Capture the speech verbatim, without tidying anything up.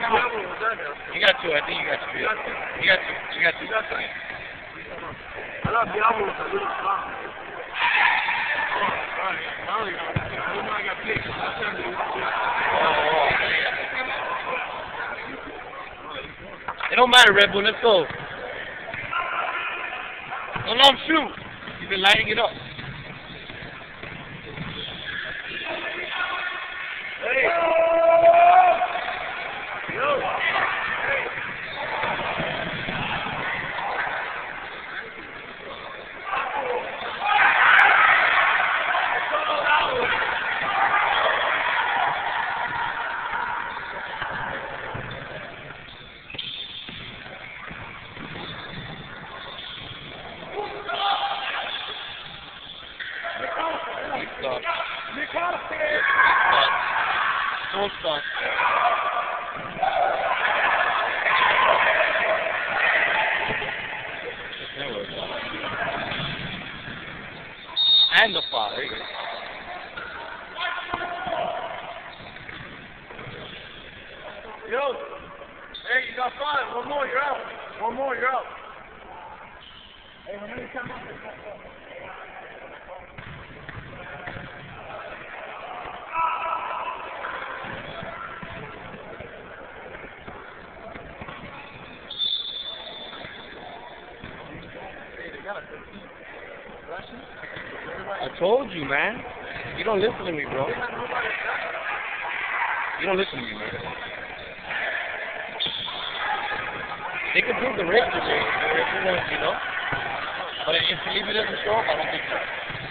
You got two. I think you got two. You got two. You got two. You got two. You got two. It don't matter, Red Bull. Let's go. Don't let him shoot. You've been lighting it up. Hey. Yo. Don't stop. And the foul. There you go. Yo, hey, you got five. One more, you're out. One more, you're out. Hey, how many times? I told you, man. You don't listen to me, bro. You don't listen to me, man. They could prove the race today, you know? But if Felipe doesn't show up, I don't think so.